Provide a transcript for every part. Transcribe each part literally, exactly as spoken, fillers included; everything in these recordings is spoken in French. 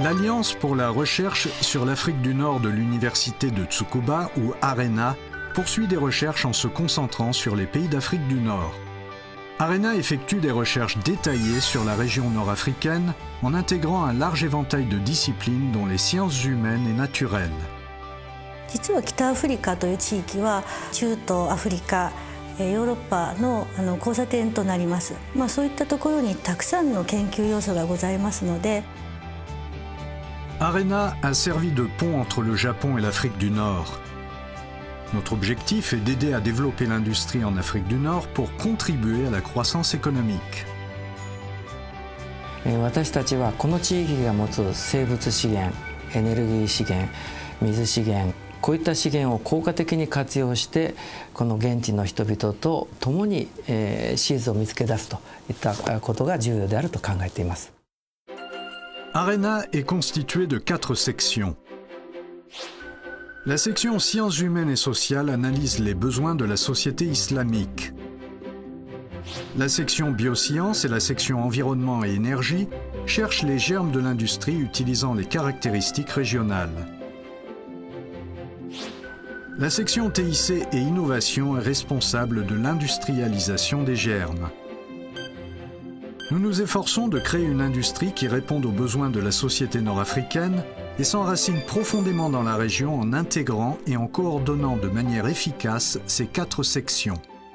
L'Alliance pour la recherche sur l'Afrique du Nord de l'Université de Tsukuba, ou ARENA, poursuit des recherches en se concentrant sur les pays d'Afrique du Nord. ARENA effectue des recherches détaillées sur la région nord-africaine en intégrant un large éventail de disciplines dont les sciences humaines et naturelles. 実は北アフリカという地域は中東アフリカ、ヨーロッパのあの交差点となります。まあそういったところにたくさんの研究要素がございますので。 ARENA a servi de pont entre le Japon et l'Afrique du Nord. Notre objectif est d'aider à développer l'industrie en Afrique du Nord pour contribuer à la croissance économique. 私たちはこの地域が持つ生物資源、エネルギー資源、水資源、こういった資源を効果的に活用してこの現地の人々と共にシーズンを見つけ出すといったことが重要であると考えています。 ARENA est constituée de quatre sections. La section Sciences humaines et sociales analyse les besoins de la société islamique. La section Biosciences et la section Environnement et énergie cherchent les germes de l'industrie utilisant les caractéristiques régionales. La section T I C et Innovation est responsable de l'industrialisation des germes. Nous nous efforçons de créer une industrie qui réponde aux besoins de la société nord-africaine et s'enracine profondément dans la région en intégrant et en coordonnant de manière efficace ces quatre sections.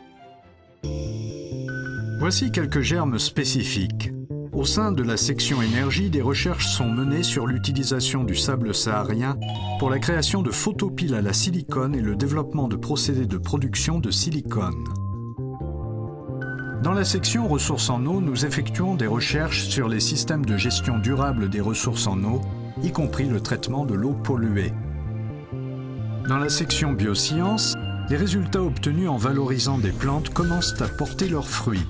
Voici quelques germes spécifiques. Au sein de la section énergie, des recherches sont menées sur l'utilisation du sable saharien pour la création de photopiles à la silicone et le développement de procédés de production de silicone. Dans la section ressources en eau, nous effectuons des recherches sur les systèmes de gestion durable des ressources en eau, y compris le traitement de l'eau polluée. Dans la section biosciences, les résultats obtenus en valorisant des plantes commencent à porter leurs fruits.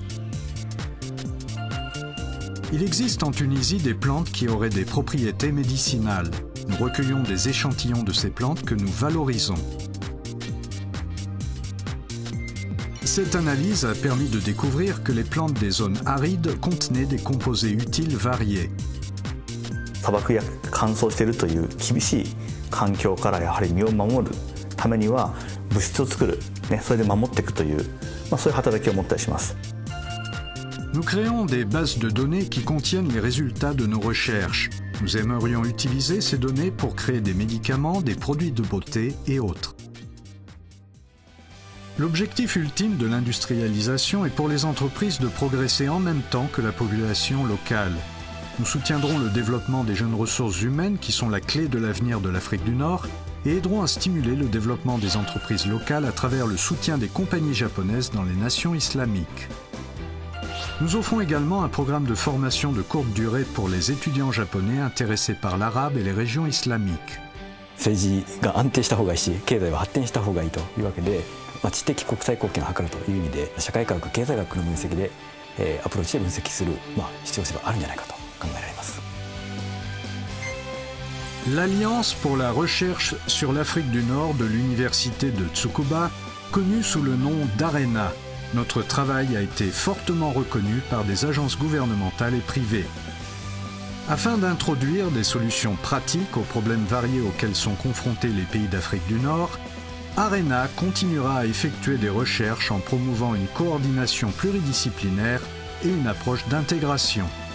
Il existe en Tunisie des plantes qui auraient des propriétés médicinales. Nous recueillons des échantillons de ces plantes que nous valorisons. Cette analyse a permis de découvrir que les plantes des zones arides contenaient des composés utiles variés. 砂漠や乾燥しているという厳しい環境からやはり身を守るためには物質を作る、ね、それで守っていくという、まあ、そういう働きを持ったりします。 Nous créons des bases de données qui contiennent les résultats de nos recherches. Nous aimerions utiliser ces données pour créer des médicaments, des produits de beauté et autres. L'objectif ultime de l'industrialisation est pour les entreprises de progresser en même temps que la population locale. Nous soutiendrons le développement des jeunes ressources humaines qui sont la clé de l'avenir de l'Afrique du Nord et aiderons à stimuler le développement des entreprises locales à travers le soutien des compagnies japonaises dans les nations islamiques. Nous offrons également un programme de formation de courte durée pour les étudiants japonais intéressés par l'arabe et les régions islamiques. 政治が安定した方がいいし、経済は発展した方がいいというわけで、まあ、知的国際貢献を図るという意味で、社会科学、経済学の分析で、えー、アプローチで分析する、まあ、必要性があるんじゃないかと考えられます。 L'Alliance pour la recherche sur l'Afrique du Nord de l'Université de Tsukuba, connue sous le nom d'ARENA. Notre travail a été fortement reconnu par des agences gouvernementales et privées. Afin d'introduire des solutions pratiques aux problèmes variés auxquels sont confrontés les pays d'Afrique du Nord, ARENA continuera à effectuer des recherches en promouvant une coordination pluridisciplinaire et une approche d'intégration.